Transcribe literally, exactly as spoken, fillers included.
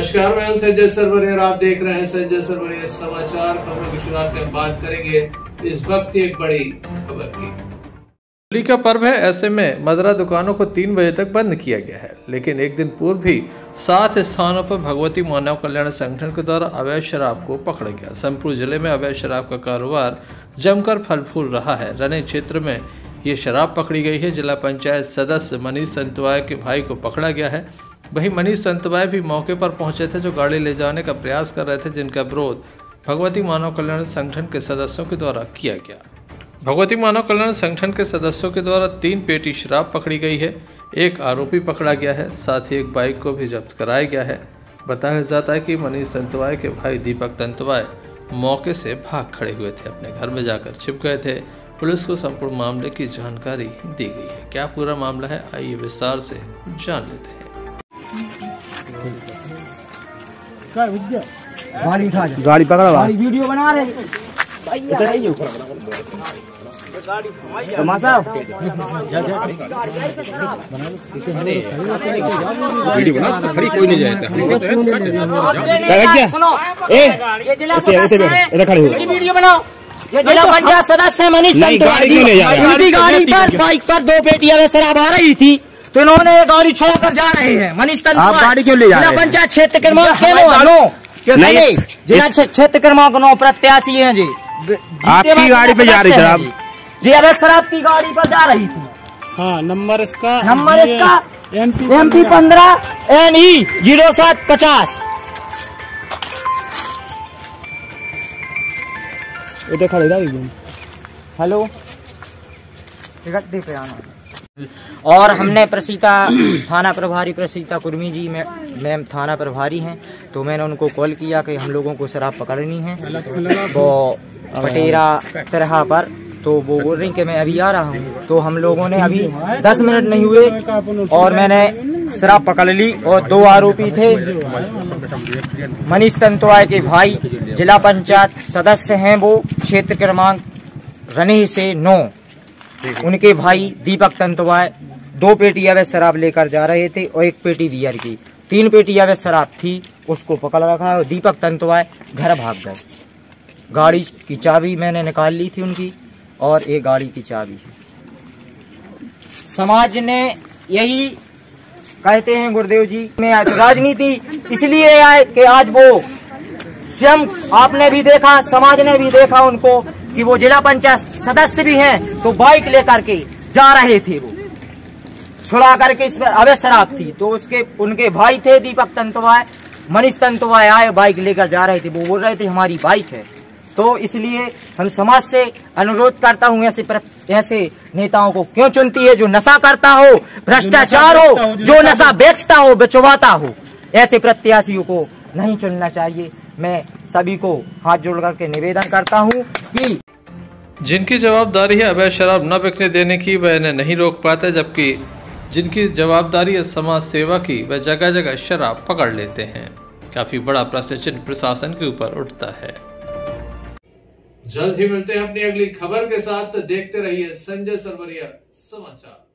नमस्कार, मैं हूं संजय सरवरिया और आप देख रहे हैं संजय सरवरिया समाचार। खबरों की शुरुआत में बात करेंगे इस वक्त की एक बड़ी खबर की। होली का पर्व है, ऐसे में मदिरा दुकानों को तीन बजे तक बंद किया गया है, लेकिन एक दिन पूर्व भी सात स्थानों पर भगवती मानव कल्याण संगठन के द्वारा अवैध शराब को पकड़ा गया। संतपुर जिले में अवैध शराब का कारोबार जमकर फल फूल रहा है। रने क्षेत्र में ये शराब पकड़ी गई है। जिला पंचायत सदस्य मनीष संतवाय के भाई को पकड़ा गया है। वहीं मनीष संतवाय भी मौके पर पहुंचे थे, जो गाड़ी ले जाने का प्रयास कर रहे थे, जिनका विरोध भगवती मानव कल्याण संगठन के सदस्यों के द्वारा किया गया। भगवती मानव कल्याण संगठन के सदस्यों के द्वारा तीन पेटी शराब पकड़ी गई है। एक आरोपी पकड़ा गया है, साथ ही एक बाइक को भी जब्त कराया गया है। बताया जाता है कि मनीष संतवाय के भाई दीपक तंतवाय मौके से भाग खड़े हुए थे, अपने घर में जाकर छिप गए थे। पुलिस को संपूर्ण मामले की जानकारी दी गई है। क्या पूरा मामला है, आइए विस्तार से जान लेते हैं। गाड़ी उठा गाड़ी पकड़ा गाड़ी वीडियो बना रहे वीडियो बना खड़ी कोई नहीं जाएगा। वीडियो बनाओ। ये जिला पंचायत सदस्य मनीष संतवाय गाड़ी पर बाइक पर दो पेटियां में शराब आ रही थी, तो इन्होंने गाड़ी छोड़ कर जा रहे हैं। मनीष आप गाड़ी क्यों ले जा रहे हैं? जिला पंचायत क्षेत्र क्रमांक जिला क्षेत्र क्रमांक नौ प्रत्याशी हैं जी। आपकी गाड़ी पे जा रही शराब जी, अवैध शराब की गाड़ी पर जा रही थी। हाँ, नंबर इसका नंबर इसका एम पी पंद्रह एन ई जीरो सात पचास। हेलो, पे आना। और हमने प्रसीता थाना प्रभारी प्रसीता कुर्मी जी में मैम थाना प्रभारी हैं, तो मैंने उनको कॉल किया कि हम लोगों को शराब पकड़नी है वो पटेरा तरह पर, तो वो बोल रही कि मैं अभी आ रहा हूँ। तो हम लोगों ने अभी दस मिनट नहीं हुए और मैंने शराब पकड़ ली। और दो आरोपी थे, मनीष तंतवाय के भाई जिला पंचायत सदस्य हैं, वो क्षेत्र क्रमांक रने से नौ, उनके भाई दीपक तंतवाय दो पेटी अवैध शराब लेकर जा रहे थे और एक पेटी बियर की। तीन पेटी अवैध शराब थी, उसको पकड़ रखा और दीपक तंतवाय घर भाग गए। गाड़ी की चाबी मैंने निकाल ली थी उनकी, और एक गाड़ी की चाबी। समाज ने यही कहते हैं गुरुदेव जी में राजनीति इसलिए आए कि आज वो स्वयं आपने भी देखा, समाज ने भी देखा उनको कि वो जिला पंचायत सदस्य भी हैं, तो बाइक लेकर के जा रहे थे। वो छुड़ा करके इस पर अवैध शराब थी, तो उसके उनके भाई थे दीपक तंतवाय, मनीष तंतवाय आए बाइक लेकर जा रहे थे। वो बोल रहे थे हमारी बाइक है। तो इसलिए हम समाज से अनुरोध करता हूँ, ऐसे ऐसे नेताओं को क्यों चुनती है जो नशा करता हो, भ्रष्टाचार हो, जो नशा बेचता हो, बेचवाता हो, ऐसे प्रत्याशियों को नहीं चुनना चाहिए। मैं सभी को हाथ जोड़ करके निवेदन करता हूँ कि जिनकी जवाबदारी है अवैध शराब न बिकने देने की, वह इन्हें नहीं रोक पाते, जबकि जिनकी जवाबदारी है समाज सेवा की, वह जगह जगह शराब पकड़ लेते हैं। काफी बड़ा प्रश्न चिन्ह प्रशासन के ऊपर उठता है। जल्द ही मिलते हैं अपनी अगली खबर के साथ। देखते रहिए संजय सरवरिया समाचार।